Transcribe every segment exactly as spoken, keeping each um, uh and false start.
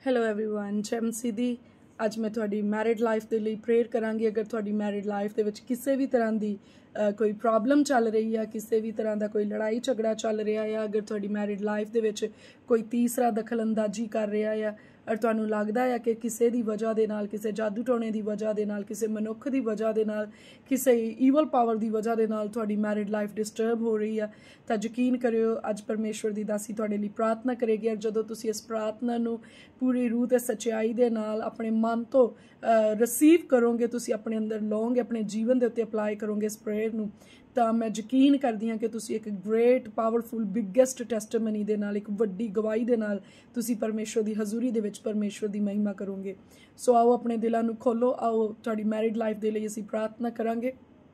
Hello everyone जय मसीह दी। ਅੱਜ ਮੈਂ ਤੁਹਾਡੀ ਮੈਰਿਡ ਲਾਈਫ ਦੇ ਲਈ ਪ੍ਰੇਅਰ ਕਰਾਂਗੀ। ਅਗਰ ਤੁਹਾਡੀ ਮੈਰਿਡ ਲਾਈਫ ਦੇ ਵਿੱਚ ਕਿਸੇ ਵੀ ਤਰ੍ਹਾਂ ਦੀ ਕੋਈ ਪ੍ਰੋਬਲਮ ਚੱਲ ਰਹੀ ਹੈ, ਕਿਸੇ ਵੀ ਤਰ੍ਹਾਂ ਦਾ ਕੋਈ ਲੜਾਈ ਝਗੜਾ ਚੱਲ ਰਿਹਾ ਹੈ, ਅਗਰ ਤੁਹਾਡੀ ਮੈਰਿਡ ਲਾਈਫ ਦੇ ਵਿੱਚ ਕੋਈ ਤੀਸਰਾ ਦਖਲਅੰਦਾਜ਼ੀ ਕਰ ਰਿਹਾ ਹੈ ਔਰ ਤੁਹਾਨੂੰ ਲੱਗਦਾ ਹੈ ਕਿ ਕਿਸੇ ਦੀ ਵਜ੍ਹਾ ਦੇ ਨਾਲ, ਕਿਸੇ ਜਾਦੂ ਟੋਣੇ ਦੀ ਵਜ੍ਹਾ ਦੇ ਨਾਲ, ਕਿਸੇ ਮਨੁੱਖ ਦੀ ਵਜ੍ਹਾ ਦੇ ਨਾਲ, ਕਿਸੇ ਈਵਲ ਪਾਵਰ ਦੀ ਵਜ੍ਹਾ ਦੇ ਨਾਲ ਤੁਹਾਡੀ ਮੈਰਿਡ ਲਾਈਫ ਡਿਸਟਰਬ ਹੋ ਰਹੀ ਹੈ, ਤਾਂ ਯਕੀਨ ਕਰਿਓ ਅੱਜ ਪਰਮੇਸ਼ਵਰ ਦੀ ਦਾਸੀ ਤੁਹਾਡੇ ਲਈ ਪ੍ਰਾਰਥਨਾ ਕਰੇਗੀ। ਔਰ ਜਦੋਂ ਤੁਸੀਂ ਇਸ ਪ੍ਰਾਰਥਨਾ ਨੂੰ ਪੂਰੀ ਰੂਹ ਤੇ ਸੱਚਾਈ ਦੇ ਨਾਲ ਆਪਣੇ ਮਨ ਤੋਂ ਰਿਸੀਵ ਕਰੋਗੇ, ਤੁਸੀਂ ਆਪਣੇ ਅੰਦਰ ਲਓਗੇ, ਆਪਣੇ ਜੀਵਨ ਦੇ ਉੱਤੇ ਅਪਲਾਈ ਕਰੋਗੇ ਇਸ ਪ੍ਰੇਅਰ ਨੂੰ, ਤਾਂ ਮੈਂ ਯਕੀਨ ਕਰਦੀ ਹਾਂ ਕਿ ਤੁਸੀਂ ਇੱਕ ਗ੍ਰੇਟ ਪਾਵਰਫੁਲ ਬਿਗੇਸਟ ਟੈਸਟੀਮਨੀ ਦੇ ਨਾਲ, ਇੱਕ ਵੱਡੀ ਗਵਾਹੀ ਦੇ ਨਾਲ ਤੁਸੀਂ ਪਰਮੇਸ਼ਵਰ ਦੀ ਹਜ਼ੂਰੀ ਦੇ ਵਿੱਚ ਪਰਮੇਸ਼ਵਰ ਦੀ ਮਹਿਮਾ ਕਰੋਗੇ। ਸੋ ਆਓ ਆਪਣੇ ਦਿਲਾਂ ਨੂੰ ਖੋਲੋ, ਆਓ ਤੁਹਾਡੀ ਮੈਰਿਡ ਲਾਈਫ ਦੇ ਲਈ ਅਸੀਂ ਪ੍ਰਾਰਥਨਾ ਕਰਾਂਗੇ।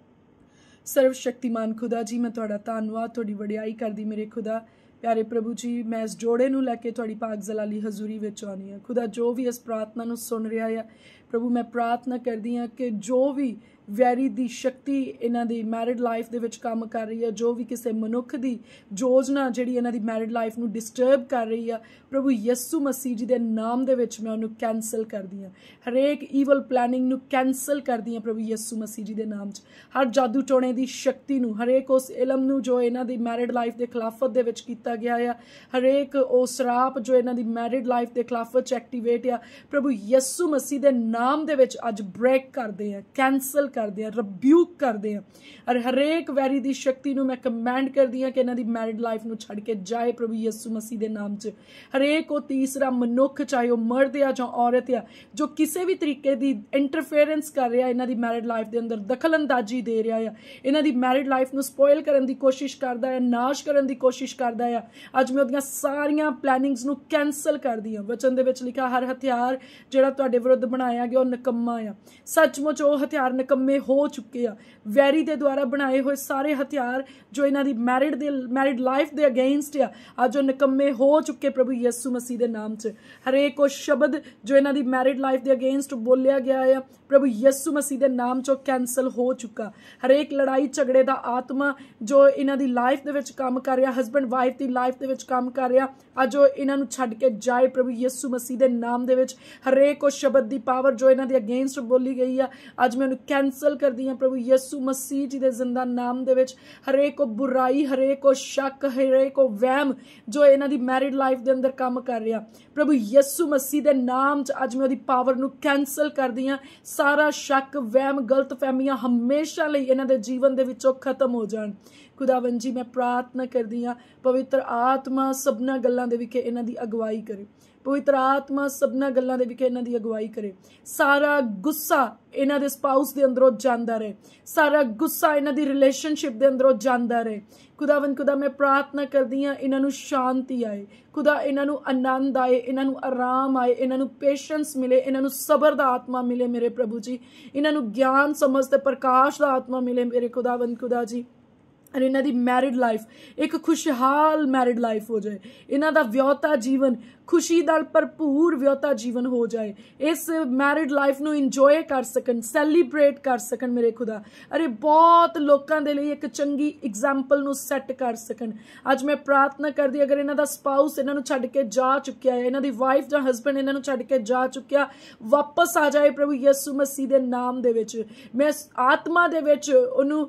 ਸਰਵ ਸ਼ਕਤੀਮਾਨ ਖੁਦਾ ਜੀ, ਮੈਂ ਤੁਹਾਡਾ ਧੰਨਵਾਦ, ਤੁਹਾਡੀ ਵਡਿਆਈ ਕਰਦੀ ਮੇਰੇ ਖੁਦਾ। ਪਿਆਰੇ ਪ੍ਰਭੂ ਜੀ, ਮੈਂ ਇਸ ਜੋੜੇ ਨੂੰ ਲੈ ਕੇ ਤੁਹਾਡੀ ਪਾਕ ਜਲਾਲੀ ਹਜ਼ੂਰੀ ਵਿੱਚ ਆਉਣੀ ਹਾਂ। ਖੁਦਾ ਜੋ ਵੀ ਇਸ ਪ੍ਰਾਰਥਨਾ ਨੂੰ ਸੁਣ ਰਿਹਾ ਹੈ ਪ੍ਰਭੂ, ਮੈਂ ਪ੍ਰਾਰਥਨਾ ਕਰਦੀ ਹਾਂ ਕਿ ਜੋ ਵੀ ਵੈਰੀ ਦੀ ਸ਼ਕਤੀ ਇਹਨਾਂ ਦੀ ਮੈਰਿਡ ਲਾਈਫ ਦੇ ਵਿੱਚ ਕੰਮ ਕਰ ਰਹੀ ਹੈ, ਜੋ ਵੀ ਕਿਸੇ ਮਨੁੱਖ ਦੀ ਯੋਜਨਾ ਜਿਹੜੀ ਇਹਨਾਂ ਦੀ ਮੈਰਿਡ ਲਾਈਫ ਨੂੰ ਡਿਸਟਰਬ ਕਰ ਰਹੀ ਆ, ਪ੍ਰਭੂ ਯਿਸੂ ਮਸੀਹ ਜੀ ਦੇ ਨਾਮ ਦੇ ਵਿੱਚ ਮੈਂ ਉਹਨੂੰ ਕੈਂਸਲ ਕਰਦੀ ਹਾਂ। ਹਰੇਕ ਈਵਲ ਪਲੈਨਿੰਗ ਨੂੰ ਕੈਂਸਲ ਕਰਦੀ ਹਾਂ ਪ੍ਰਭੂ ਯਿਸੂ ਮਸੀਹ ਜੀ ਦੇ ਨਾਮ 'ਚ। ਹਰ ਜਾਦੂ ਟੋਣੇ ਦੀ ਸ਼ਕਤੀ ਨੂੰ, ਹਰੇਕ ਉਸ ਇਲਮ ਨੂੰ ਜੋ ਇਹਨਾਂ ਦੀ ਮੈਰਿਡ ਲਾਈਫ ਦੇ ਖਿਲਾਫਤ ਦੇ ਵਿੱਚ ਕੀਤਾ ਗਿਆ ਆ, ਹਰੇਕ ਉਹ ਸਰਾਪ ਜੋ ਇਹਨਾਂ ਦੀ ਮੈਰਿਡ ਲਾਈਫ ਦੇ ਖਿਲਾਫਤ 'ਚ ਐਕਟੀਵੇਟ ਆ, ਪ੍ਰਭੂ ਯਿਸੂ ਮਸੀਹ ਦੇ ਨਾਮ ਦੇ ਵਿੱਚ ਅੱਜ ਬ੍ਰੇਕ ਕਰਦੇ ਆ, ਕੈਂਸਲ ਕਰਦੇ ਆ, ਰਿਬਿਊਕ ਕਰਦੇ ਆ। ਔਰ ਹਰੇਕ ਵੈਰੀ ਦੀ ਸ਼ਕਤੀ ਨੂੰ ਮੈਂ ਕਮਾਂਡ ਕਰਦੀ ਹਾਂ ਕਿ ਇਹਨਾਂ ਦੀ ਮੈਰਿਡ ਲਾਈਫ ਨੂੰ ਛੱਡ ਕੇ ਜਾਏ ਪ੍ਰਭੂ ਯਿਸੂ ਮਸੀਹ ਦੇ ਨਾਮ 'ਚ। ਹਰੇਕ ਉਹ ਤੀਸਰਾ ਮਨੁੱਖ, ਚਾਹੇ ਉਹ ਮਰਦ ਆ ਜਾਂ ਔਰਤ ਆ, ਜੋ ਕਿਸੇ ਵੀ ਤਰੀਕੇ ਦੀ ਇੰਟਰਫੇਰੈਂਸ ਕਰ ਰਿਹਾ ਇਹਨਾਂ ਦੀ ਮੈਰਿਡ ਲਾਈਫ ਦੇ ਅੰਦਰ, ਦਖਲ ਅੰਦਾਜ਼ੀ ਦੇ ਰਿਹਾ ਆ, ਇਹਨਾਂ ਦੀ ਮੈਰਿਡ ਲਾਈਫ ਨੂੰ ਸਪੋਇਲ ਕਰਨ ਦੀ ਕੋਸ਼ਿਸ਼ ਕਰਦਾ ਹੈ, ਨਾਸ਼ ਕਰਨ ਦੀ ਕੋਸ਼ਿਸ਼ ਕਰਦਾ ਆ, ਅੱਜ ਮੈਂ ਉਹਦੀਆਂ ਸਾਰੀਆਂ ਪਲੈਨਿੰਗਸ ਨੂੰ ਕੈਂਸਲ ਕਰਦੀ ਹਾਂ। ਵਚਨ ਦੇ ਵਿੱਚ ਲਿਖਿਆ ਹਰ ਹਥਿਆਰ ਜਿਹੜਾ ਤੁਹਾਡੇ ਵਿਰੁੱਧ ਬਣਾਇਆ ਗਿਆ ਉਹ ਨਿਕੰਮਾ ਆ। ਸੱਚਮੁੱਚ ਉਹ ਹਥਿਆਰ ਨਿਕੰਮੇ ਹੋ ਚੁੱਕੇ ਆ। ਵੈਰੀ ਦੇ ਦੁਆਰਾ ਬਣਾਏ ਹੋਏ ਸਾਰੇ ਹਥਿਆਰ ਜੋ ਇਹਨਾਂ ਦੀ ਮੈਰਿਡ ਦੇ ਮੈਰਿਡ ਲਾਈਫ ਦੇ ਅਗੇਂਸਟ ਆ, ਅੱਜ ਉਹ ਨਿਕੰਮੇ ਹੋ ਚੁੱਕੇ ਪ੍ਰਭੂ ਯਿਸੂ ਮਸੀਹ ਦੇ ਨਾਮ 'ਚ। ਹਰੇਕ ਉਹ ਸ਼ਬਦ ਜੋ ਇਹਨਾਂ ਦੀ ਮੈਰਿਡ ਲਾਈਫ ਦੇ ਅਗੇਂਸਟ ਬੋਲਿਆ ਗਿਆ ਆ, ਪ੍ਰਭੂ ਯਿਸੂ ਮਸੀਹ ਦੇ ਨਾਮ 'ਚੋਂ ਕੈਂਸਲ ਹੋ ਚੁੱਕਾ। ਹਰੇਕ ਲੜਾਈ ਝਗੜੇ ਦਾ ਆਤਮਾ ਜੋ ਇਹਨਾਂ ਦੀ ਲਾਈਫ ਦੇ ਵਿੱਚ ਕੰਮ ਕਰ ਰਿਹਾ, ਹਸਬੈਂਡ ਵਾਈਫ ਦੀ ਲਾਈਫ ਦੇ ਵਿੱਚ ਕੰਮ ਕਰ ਰਿਹਾ, ਅੱਜ ਉਹ ਇਹਨਾਂ ਨੂੰ ਛੱਡ ਕੇ ਜਾਏ ਪ੍ਰਭੂ ਯਿਸੂ ਮਸੀਹ ਦੇ ਨਾਮ ਦੇ ਵਿੱਚ। ਹਰੇਕ ਉਹ ਸ਼ਬਦ ਦੀ ਪਾਵਰ ਜੋ ਇਹਨਾਂ ਦੇ ਅਗੇਂਸਟ ਬੋਲੀ ਗਈ ਆ, ਅੱਜ ਮੈਂ ਉਹਨੂੰ ਕੈਂਸਲ ਕਰਦੀ ਹਾਂ ਪ੍ਰਭੂ ਯਿਸੂ ਮਸੀਹ ਜੀ ਦੇ ਜ਼ਿੰਦਾ ਨਾਮ ਦੇ ਵਿੱਚ। ਹਰੇਕ ਉਹ ਬੁਰਾਈ, ਹਰੇਕ ਉਹ ਸ਼ੱਕ, ਹਰੇਕ ਉਹ ਵਹਿਮ ਜੋ ਇਹਨਾਂ ਦੀ ਮੈਰਿਡ ਲਾਈਫ ਦੇ ਅੰਦਰ ਕੰਮ ਕਰ ਰਿਹਾ, ਪ੍ਰਭੂ ਯਿਸੂ ਮਸੀਹ ਦੇ ਨਾਮ 'ਚ ਅੱਜ ਮੈਂ ਉਹਦੀ ਪਾਵਰ ਨੂੰ ਕੈਂਸਲ ਕਰਦੀ ਹਾਂ। ਸਾਰਾ ਸ਼ੱਕ, ਵਹਿਮ, ਗਲਤ ਫਹਿਮੀਆਂ ਹਮੇਸ਼ਾ ਲਈ ਇਹਨਾਂ ਦੇ ਜੀਵਨ ਦੇ ਵਿੱਚੋਂ ਖਤਮ ਹੋ ਜਾਣ। ਖੁਦਾਵੰਦ ਜੀ, ਮੈਂ ਪ੍ਰਾਰਥਨਾ ਕਰਦੀ ਹਾਂ ਪਵਿੱਤਰ ਆਤਮਾ ਸਭਨਾਂ ਗੱਲਾਂ ਦੇ ਵਿਖੇ ਇਹਨਾਂ ਦੀ ਅਗਵਾਈ ਕਰੇ। ਪਵਿੱਤਰ ਆਤਮਾ ਸਭਨਾਂ ਗੱਲਾਂ ਦੇ ਵਿਖੇ ਇਹਨਾਂ ਦੀ ਅਗਵਾਈ ਕਰੇ। ਸਾਰਾ ਗੁੱਸਾ ਇਹਨਾਂ ਦੇ ਸਪਾਊਸ ਦੇ ਅੰਦਰੋਂ ਜਾਂਦਾ ਰਹੇ, ਸਾਰਾ ਗੁੱਸਾ ਇਹਨਾਂ ਦੀ ਰਿਲੇਸ਼ਨਸ਼ਿਪ ਦੇ ਅੰਦਰੋਂ ਜਾਂਦਾ ਰਹੇ। ਖੁਦਾਵੰਦ ਖੁਦਾ, ਮੈਂ ਪ੍ਰਾਰਥਨਾ ਕਰਦੀ ਹਾਂ ਇਹਨਾਂ ਨੂੰ ਸ਼ਾਂਤੀ ਆਏ, ਖੁਦਾ ਇਹਨਾਂ ਨੂੰ ਆਨੰਦ ਆਏ, ਇਹਨਾਂ ਨੂੰ ਆਰਾਮ ਆਏ, ਇਹਨਾਂ ਨੂੰ ਪੇਸ਼ੈਂਸ ਮਿਲੇ, ਇਹਨਾਂ ਨੂੰ ਸਬਰ ਦਾ ਆਤਮਾ ਮਿਲੇ ਮੇਰੇ ਪ੍ਰਭੂ ਜੀ। ਇਹਨਾਂ ਨੂੰ ਗਿਆਨ, ਸਮਝ ਤੇ ਪ੍ਰਕਾਸ਼ ਦਾ ਆਤਮਾ ਮਿਲੇ ਮੇਰੇ ਖੁਦਾਵੰਦ ਖੁਦਾ ਜੀ। ਔਰ ਇਹਨਾਂ ਦੀ ਮੈਰਿਡ ਲਾਈਫ ਇੱਕ ਖੁਸ਼ਹਾਲ ਮੈਰਿਡ ਲਾਈਫ ਹੋ ਜਾਏ। ਇਹਨਾਂ ਦਾ ਵਿਆਹੁਤਾ ਜੀਵਨ ਖੁਸ਼ੀ ਨਾਲ ਭਰਪੂਰ ਵਿਆਹੁਤਾ ਜੀਵਨ ਹੋ ਜਾਏ। ਇਸ ਮੈਰਿਡ ਲਾਈਫ ਨੂੰ ਇੰਜੋਏ ਕਰ ਸਕਣ, ਸੈਲੀਬ੍ਰੇਟ ਕਰ ਸਕਣ ਮੇਰੇ ਖੁਦਾ। ਅਰੇ ਬਹੁਤ ਲੋਕਾਂ ਦੇ ਲਈ ਇੱਕ ਚੰਗੀ ਐਗਜ਼ਾਮਪਲ ਨੂੰ ਸੈੱਟ ਕਰ ਸਕਣ। ਅੱਜ ਮੈਂ ਪ੍ਰਾਰਥਨਾ ਕਰਦੀ, ਅਗਰ ਇਹਨਾਂ ਦਾ ਸਪਾਊਸ ਇਹਨਾਂ ਨੂੰ ਛੱਡ ਕੇ ਜਾ ਚੁੱਕਿਆ ਹੈ, ਇਹਨਾਂ ਦੀ ਵਾਈਫ ਜਾਂ ਹਸਬੈਂਡ ਇਹਨਾਂ ਨੂੰ ਛੱਡ ਕੇ ਜਾ ਚੁੱਕਿਆ, ਵਾਪਸ ਆ ਜਾਏ ਪ੍ਰਭੂ ਯਿਸੂ ਮਸੀਹ ਦੇ ਨਾਮ ਦੇ ਵਿੱਚ। ਮੈਂ ਆਤਮਾ ਦੇ ਵਿੱਚ ਉਹਨੂੰ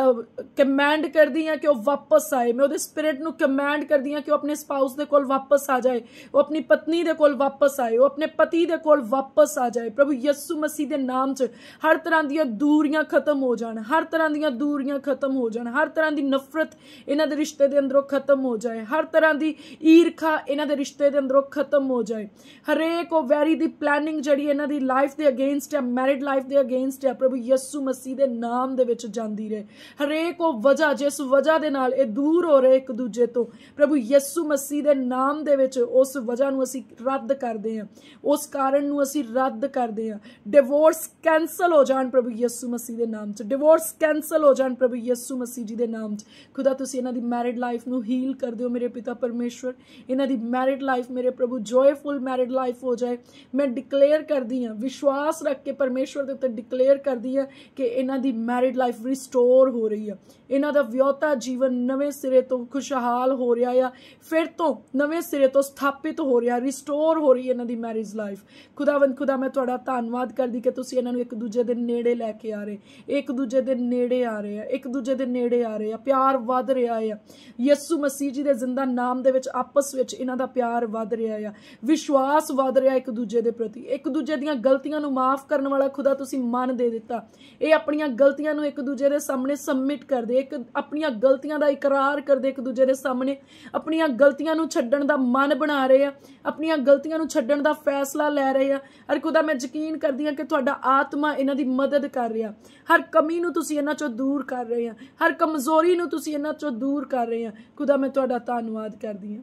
ਕਮਾਂਡ ਕਰਦੀ ਹਾਂ ਕਿ ਉਹ ਵਾਪਸ ਆਏ। ਮੈਂ ਉਹਦੇ ਸਪਿਰਿਟ ਨੂੰ ਕਮਾਂਡ ਕਰਦੀ ਹਾਂ ਕਿ ਉਹ ਆਪਣੇ ਸਪਾਊਸ ਦੇ ਕੋਲ ਵਾਪਸ ਆ ਜਾਏ, ਉਹ ਆਪਣੀ ਪਤਨੀ ਦੇ ਕੋਲ ਵਾਪਸ ਆਏ, ਉਹ ਆਪਣੇ ਪਤੀ ਦੇ ਕੋਲ ਵਾਪਸ ਆ ਜਾਏ ਪ੍ਰਭੂ ਯਿਸੂ ਮਸੀਹ ਦੇ ਨਾਮ 'ਚ। ਹਰ ਤਰ੍ਹਾਂ ਦੀਆਂ ਦੂਰੀਆਂ ਖਤਮ ਹੋ ਜਾਣ, ਹਰ ਤਰ੍ਹਾਂ ਦੀਆਂ ਦੂਰੀਆਂ ਖਤਮ ਹੋ ਜਾਣ, ਹਰ ਤਰ੍ਹਾਂ ਦੀ ਨਫ਼ਰਤ ਇਹਨਾਂ ਦੇ ਰਿਸ਼ਤੇ ਦੇ ਅੰਦਰੋਂ ਖਤਮ ਹੋ ਜਾਏ, ਹਰ ਤਰ੍ਹਾਂ ਦੀ ਈਰਖਾ ਇਹਨਾਂ ਦੇ ਰਿਸ਼ਤੇ ਦੇ ਅੰਦਰੋਂ ਖਤਮ ਹੋ ਜਾਏ। ਹਰੇਕ ਉਹ ਵੈਰੀ ਦੀ ਪਲੈਨਿੰਗ ਜਿਹੜੀ ਇਹਨਾਂ ਦੀ ਲਾਈਫ ਦੇ ਅਗੇਂਸਟ ਹੈ, ਮੈਰਿਡ ਲਾਈਫ ਦੇ ਅਗੇਂਸਟ ਹੈ, ਪ੍ਰਭੂ ਯਿਸੂ ਮਸੀਹ ਦੇ ਨਾਮ ਦੇ ਵਿੱਚ ਜਾਂਦੀ ਰਹੇ। ਹਰੇਕ ਉਹ ਵਜ੍ਹਾ ਜਿਸ ਵਜ੍ਹਾ ਦੇ ਨਾਲ ਇਹ ਦੂਰ ਹੋ ਰਹੇ ਇੱਕ ਦੂਜੇ ਤੋਂ, ਪ੍ਰਭੂ ਯਿਸੂ ਮਸੀਹ ਦੇ ਨਾਮ ਦੇ ਵਿੱਚ ਉਸ ਵਜ੍ਹਾ ਨੂੰ ਅਸੀਂ ਰੱਦ ਕਰਦੇ ਹਾਂ, ਉਸ ਕਾਰਨ ਨੂੰ ਅਸੀਂ ਰੱਦ ਕਰਦੇ ਹਾਂ। ਡਿਵੋਰਸ ਕੈਂਸਲ ਹੋ ਜਾਣ ਪ੍ਰਭੂ ਯਿਸੂ ਮਸੀਹ ਦੇ ਨਾਮ 'ਚ, ਡਿਵੋਰਸ ਕੈਂਸਲ ਹੋ ਜਾਣ ਪ੍ਰਭੂ ਯਿਸੂ ਮਸੀਹ ਜੀ ਦੇ ਨਾਮ 'ਚ। ਖੁਦਾ ਤੁਸੀਂ ਇਹਨਾਂ ਦੀ ਮੈਰਿਡ ਲਾਈਫ ਨੂੰ ਹੀਲ ਕਰ ਦਿਓ ਮੇਰੇ ਪਿਤਾ ਪਰਮੇਸ਼ਵਰ। ਇਹਨਾਂ ਦੀ ਮੈਰਿਡ ਲਾਈਫ ਮੇਰੇ ਪ੍ਰਭੂ ਜੋਏਫੁਲ ਮੈਰਿਡ ਲਾਈਫ ਹੋ ਜਾਏ। ਮੈਂ ਡਿਕਲੇਅਰ ਕਰਦੀ ਹਾਂ, ਵਿਸ਼ਵਾਸ ਰੱਖ ਕੇ ਪਰਮੇਸ਼ਵਰ ਦੇ ਉੱਤੇ ਡਿਕਲੇਅਰ ਕਰਦੀ ਹਾਂ ਕਿ ਇਹਨਾਂ ਦੀ ਮੈਰਿਡ ਲਾਈਫ ਰਿਸਟੋਰ ਹੋ ਰਹੀ ਆ। ਇਹਨਾਂ ਦਾ ਵਿਆਹੁਤਾ ਜੀਵਨ ਨਵੇਂ ਸਿਰੇ ਤੋਂ ਖੁਸ਼ਹਾਲ ਹੋ ਰਿਹਾ ਆ, ਫਿਰ ਤੋਂ ਨਵੇਂ ਸਿਰੇ ਤੋਂ ਸਥਾਪਿਤ ਹੋ ਹੋ ਰਿਹਾ, ਰਿਸਟੋਰ ਹੋ ਰਹੀ ਹੈ ਇਹਨਾਂ ਦੀ ਮੈਰਿਜ ਲਾਈਫ। ਖੁਦਾਵੰਦ ਖੁਦਾ ਮੈਂ ਤੁਹਾਡਾ ਧੰਨਵਾਦ ਕਰਦੀ ਕਿ ਤੁਸੀਂ ਇਹਨਾਂ ਨੂੰ ਇੱਕ ਦੂਜੇ ਦੇ ਨੇੜੇ ਲੈ ਕੇ ਆ ਰਹੇ, ਇੱਕ ਦੂਜੇ ਦੇ ਨੇੜੇ ਆ ਰਹੇ ਆ, ਇੱਕ ਦੂਜੇ ਦੇ ਨੇੜੇ ਆ ਰਹੇ ਆ, ਪਿਆਰ ਵੱਧ ਰਿਹਾ ਆ। ਯਿਸੂ ਮਸੀਹ ਜੀ ਦੇ ਜ਼ਿੰਦਾ ਨਾਮ ਦੇ ਵਿੱਚ ਆਪਸ ਵਿੱਚ ਇਹਨਾਂ ਦਾ ਪਿਆਰ ਵੱਧ ਰਿਹਾ ਆ, ਵਿਸ਼ਵਾਸ ਵੱਧ ਰਿਹਾ ਇੱਕ ਦੂਜੇ ਦੇ ਪ੍ਰਤੀ। ਇੱਕ ਦੂਜੇ ਦੀਆਂ ਗਲਤੀਆਂ ਨੂੰ ਮਾਫ ਕਰਨ ਵਾਲਾ ਖੁਦਾ ਤੁਸੀਂ ਮਨ ਦੇ ਦਿੱਤਾ। ਇਹ ਆਪਣੀਆਂ ਗਲਤੀਆਂ ਨੂੰ ਇੱਕ ਦੂਜੇ ਦੇ ਸਾਹਮਣੇ ਸਬਮਿਟ ਕਰਦੇ, ਇੱਕ ਆਪਣੀਆਂ ਗਲਤੀਆਂ ਦਾ ਇਕਰਾਰ ਕਰਦੇ ਇੱਕ ਦੂਜੇ ਦੇ ਸਾਹਮਣੇ, ਆਪਣੀਆਂ ਗਲਤੀਆਂ ਨੂੰ ਛੱਡਣ ਦਾ ਮਨ ਬਣਾ ਰਹੇ ਆ, ਆਪਣੀਆਂ ਗਲਤੀਆਂ ਨੂੰ ਛੱਡਣ ਦਾ ਫੈਸਲਾ ਲੈ ਰਹੇ ਆ। ਅਰ ਖੁਦਾ ਮੈਂ ਯਕੀਨ ਕਰਦੀ ਹਾਂ ਕਿ ਤੁਹਾਡਾ ਆਤਮਾ ਇਹਨਾਂ ਦੀ ਮਦਦ ਕਰ ਰਿਹਾ, ਹਰ ਕਮੀ ਨੂੰ ਤੁਸੀਂ ਇਹਨਾਂ ਚੋਂ ਦੂਰ ਕਰ ਰਹੇ ਆ, ਹਰ ਕਮਜ਼ੋਰੀ ਨੂੰ ਤੁਸੀਂ ਇਹਨਾਂ ਚੋਂ ਦੂਰ ਕਰ ਰਹੇ ਆ। ਖੁਦਾ ਮੈਂ ਤੁਹਾਡਾ ਧੰਨਵਾਦ ਕਰਦੀ ਹਾਂ,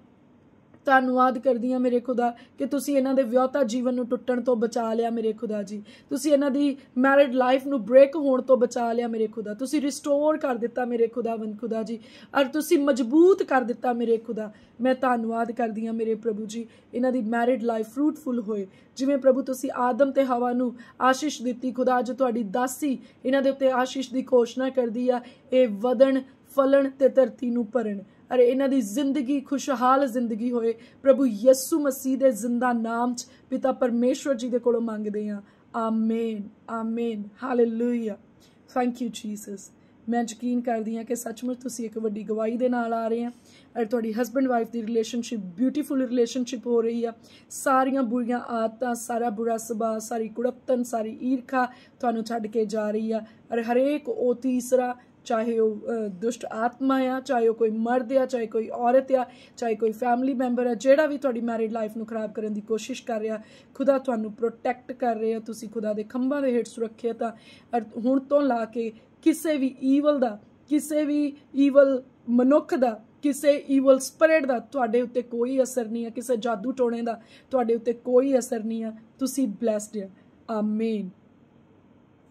ਧੰਨਵਾਦ ਕਰਦੀ ਹਾਂ ਮੇਰੇ ਖੁਦਾ ਕਿ ਤੁਸੀਂ ਇਹਨਾਂ ਦੇ ਵਿਆਹਤਾ ਜੀਵਨ ਨੂੰ ਟੁੱਟਣ ਤੋਂ ਬਚਾ ਲਿਆ ਮੇਰੇ ਖੁਦਾ ਜੀ। ਤੁਸੀਂ ਇਹਨਾਂ ਦੀ ਮੈਰਿਡ ਲਾਈਫ ਨੂੰ ਬ੍ਰੇਕ ਹੋਣ ਤੋਂ ਬਚਾ ਲਿਆ ਮੇਰੇ ਖੁਦਾ। ਤੁਸੀਂ ਰਿਸਟੋਰ ਕਰ ਦਿੱਤਾ ਮੇਰੇ ਖੁਦਾਵੰਦ ਖੁਦਾ ਜੀ, ਔਰ ਤੁਸੀਂ ਮਜ਼ਬੂਤ ਕਰ ਦਿੱਤਾ ਮੇਰੇ ਖੁਦਾ। ਮੈਂ ਧੰਨਵਾਦ ਕਰਦੀ ਹਾਂ ਮੇਰੇ ਪ੍ਰਭੂ ਜੀ, ਇਹਨਾਂ ਦੀ ਮੈਰਿਡ ਲਾਈਫ ਫਰੂਟਫੁਲ ਹੋਏ। ਜਿਵੇਂ ਪ੍ਰਭੂ ਤੁਸੀਂ ਆਦਮ ਤੇ ਹਵਾ ਨੂੰ ਆਸ਼ੀਸ਼ ਦਿੱਤੀ ਖੁਦਾ, ਅੱਜ ਤੁਹਾਡੀ ਦਾਸੀ ਇਹਨਾਂ ਦੇ ਉੱਤੇ ਆਸ਼ੀਸ਼ ਦੀ ਘੋਸ਼ਣਾ ਕਰਦੀ ਆ, ਇਹ ਵਧਣ ਫਲਣ ਤੇ ਧਰਤੀ ਨੂੰ ਭਰਨ। ਅਰੇ ਇਹਨਾਂ ਦੀ ਜ਼ਿੰਦਗੀ ਖੁਸ਼ਹਾਲ ਜ਼ਿੰਦਗੀ ਹੋਏ ਪ੍ਰਭੂ ਯਿਸੂ ਮਸੀਹ ਦੇ ਜ਼ਿੰਦਾ ਨਾਮ 'ਚ ਪਿਤਾ ਪਰਮੇਸ਼ਵਰ ਜੀ ਦੇ ਕੋਲੋਂ ਮੰਗਦੇ ਹਾਂ। Amen, amen, hallelujah. Thank you Jesus. ਮੈਂ ਯਕੀਨ ਕਰਦੀ ਹਾਂ ਕਿ ਸੱਚਮੁੱਚ ਤੁਸੀਂ ਇੱਕ ਵੱਡੀ ਗਵਾਹੀ ਦੇ ਨਾਲ ਆ ਰਹੇ ਆ, ਔਰ ਤੁਹਾਡੀ ਹਸਬੈਂਡ ਵਾਈਫ ਦੀ ਰਿਲੇਸ਼ਨਸ਼ਿਪ ਬਿਊਟੀਫੁਲ ਰਿਲੇਸ਼ਨਸ਼ਿਪ ਹੋ ਰਹੀ ਆ। ਸਾਰੀਆਂ ਬੁਰੀਆਂ ਆਦਤਾਂ, ਸਾਰਾ ਬੁਰਾ ਸੁਭਾਅ, ਸਾਰੀ ਕੁੜੱਤਨ, ਸਾਰੀ ਈਰਖਾ ਤੁਹਾਨੂੰ ਛੱਡ ਕੇ ਜਾ ਰਹੀ ਆ। ਔਰ ਹਰੇਕ ਉਹ ਤੀਸਰਾ, ਚਾਹੇ ਉਹ ਦੁਸ਼ਟ ਆਤਮਾ ਆ, ਚਾਹੇ ਉਹ ਕੋਈ ਮਰਦ ਆ, ਚਾਹੇ ਕੋਈ ਔਰਤ ਆ, ਚਾਹੇ ਕੋਈ ਫੈਮਿਲੀ ਮੈਂਬਰ ਆ, ਜਿਹੜਾ ਵੀ ਤੁਹਾਡੀ ਮੈਰਿਡ ਲਾਈਫ ਨੂੰ ਖਰਾਬ ਕਰਨ ਦੀ ਕੋਸ਼ਿਸ਼ ਕਰ ਰਿਹਾ, ਖੁਦਾ ਤੁਹਾਨੂੰ ਪ੍ਰੋਟੈਕਟ ਕਰ ਰਿਹਾ। ਤੁਸੀਂ ਖੁਦਾ ਦੇ ਖੰਭਾਂ ਦੇ ਹੇਠ ਸੁਰੱਖਿਅਤ ਆ। ਔਰ ਹੁਣ ਤੋਂ ਲਾ ਕੇ ਕਿਸੇ ਵੀ ਈਵਲ ਦਾ, ਕਿਸੇ ਵੀ ਈਵਲ ਮਨੁੱਖ ਦਾ, ਕਿਸੇ ਈਵਲ ਸਪਿਰਿਟ ਦਾ ਤੁਹਾਡੇ ਉੱਤੇ ਕੋਈ ਅਸਰ ਨਹੀਂ ਹੈ, ਕਿਸੇ ਜਾਦੂ ਟੋਣੇ ਦਾ ਤੁਹਾਡੇ ਉੱਤੇ ਕੋਈ ਅਸਰ ਨਹੀਂ ਹੈ। ਤੁਸੀਂ ਬਲੈਸਡ ਆ। ਆਮੇਨ।